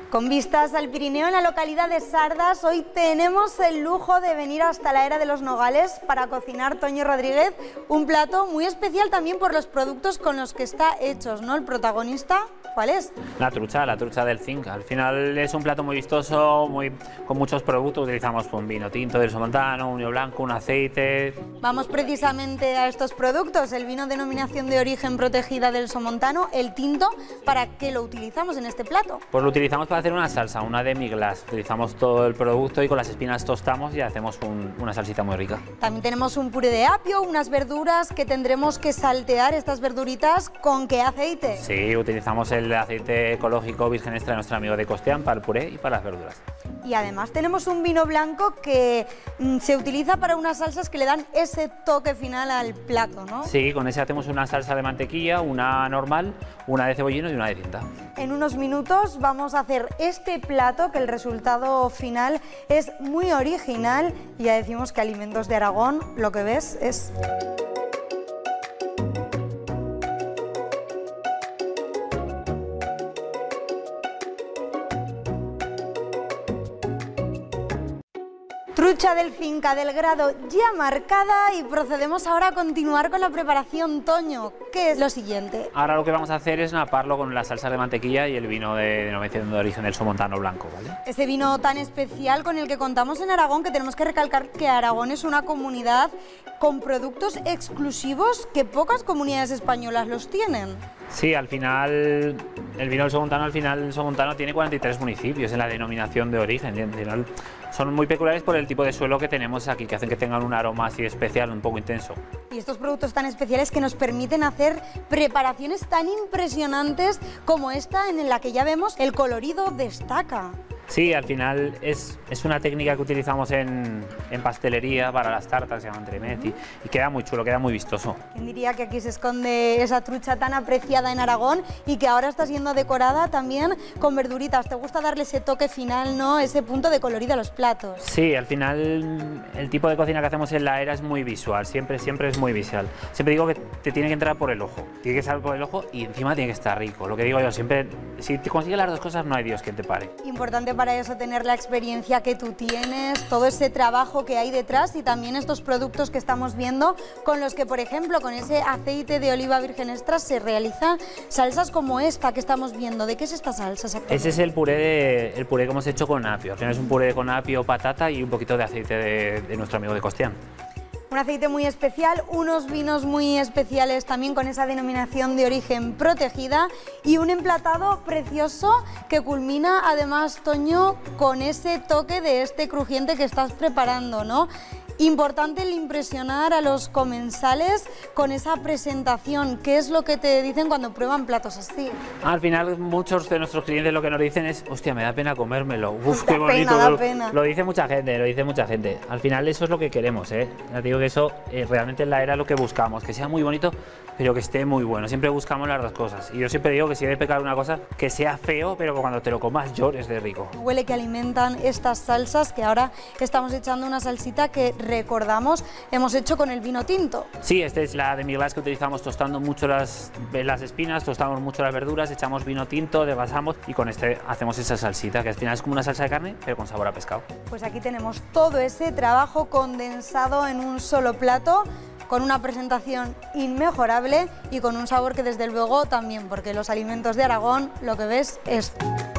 Con vistas al Pirineo, en la localidad de Sardas, hoy tenemos el lujo de venir hasta la Era de los Nogales para cocinar, Toño Rodríguez, un plato muy especial también por los productos con los que está hecho, ¿no? El protagonista, ¿cuál es? La trucha del zinc. Al final es un plato muy vistoso, con muchos productos. Utilizamos un vino tinto del somontano, un vino blanco, un aceite. Vamos precisamente a estos productos, el vino denominación de origen protegida del somontano, el tinto. ¿Para qué lo utilizamos en este plato? Pues lo utilizamos para hacer una salsa, una demi-glace. Utilizamos todo el producto y con las espinas tostamos y hacemos una salsita muy rica. También tenemos un puré de apio, unas verduras que tendremos que saltear, estas verduritas, ¿con qué aceite? Sí, utilizamos el aceite ecológico virgen extra de nuestro amigo de Costián para el puré y para las verduras. Y además tenemos un vino blanco que se utiliza para unas salsas que le dan ese toque final al plato, ¿no? Sí, con ese hacemos una salsa de mantequilla, una normal, una de cebollino y una de tinta. En unos minutos vamos a hacer este plato, que el resultado final es muy original, y ya decimos que Alimentos de Aragón, lo que ves es... Trucha del Finca del grado ya marcada, y procedemos ahora a continuar con la preparación. Toño, ¿qué es lo siguiente? Ahora lo que vamos a hacer es naparlo con la salsa de mantequilla y el vino de denominación de origen del somontano blanco, ¿vale? Ese vino tan especial con el que contamos en Aragón, que tenemos que recalcar que Aragón es una comunidad con productos exclusivos que pocas comunidades españolas los tienen. Sí, al final el vino del somontano, el somontano tiene 43 municipios en la denominación de origen, y al final son muy peculiares por el tipo de suelo que tenemos aquí, que hacen que tengan un aroma así especial, un poco intenso. Y estos productos tan especiales que nos permiten hacer preparaciones tan impresionantes como esta, en la que ya vemos el colorido destaca. Sí, al final es una técnica que utilizamos en pastelería para las tartas, se llama entremets, y queda muy chulo, queda muy vistoso. ¿Quién diría que aquí se esconde esa trucha tan apreciada en Aragón y que ahora está siendo decorada también con verduritas? ¿Te gusta darle ese toque final, no? Ese punto de colorido a los platos. Sí, al final el tipo de cocina que hacemos en la Era es muy visual, siempre es muy visual. Siempre digo que te tiene que entrar por el ojo, tiene que salir por el ojo y encima tiene que estar rico. Lo que digo yo siempre, si te consigues las dos cosas no hay Dios quien te pare. Importante para eso tener la experiencia que tú tienes, todo ese trabajo que hay detrás, y también estos productos que estamos viendo con los que, por ejemplo, con ese aceite de oliva virgen extra se realizan salsas como esta que estamos viendo. ¿De qué es esta salsa exactamente? Ese es el puré que hemos hecho con apio. Al final es un puré con apio, patata y un poquito de aceite de nuestro amigo de Costián. Un aceite muy especial, unos vinos muy especiales también con esa denominación de origen protegida, y un emplatado precioso que culmina además, Toño, con ese toque de este crujiente que estás preparando, ¿no? Importante el impresionar a los comensales con esa presentación. ¿Qué es lo que te dicen cuando prueban platos así? Al final muchos de nuestros clientes lo que nos dicen es: hostia, me da pena comérmelo. Uf, qué bonito. Da pena. Lo dice mucha gente, Al final eso es lo que queremos, ¿eh? Ya te digo que eso realmente en la Era lo que buscamos, que sea muy bonito, pero que esté muy bueno. Siempre buscamos las dos cosas. Y yo siempre digo que si hay de pecar una cosa, que sea feo, pero que cuando te lo comas llores de rico. Huele que alimentan estas salsas, que ahora estamos echando una salsita que recordamos hemos hecho con el vino tinto. Sí, esta es la demi-glace que utilizamos tostando mucho las espinas, tostamos mucho las verduras, echamos vino tinto, desvasamos y con este hacemos esa salsita, que al final es como una salsa de carne, pero con sabor a pescado. Pues aquí tenemos todo ese trabajo condensado en un solo plato, con una presentación inmejorable y con un sabor que desde luego también, porque los alimentos de Aragón lo que ves es...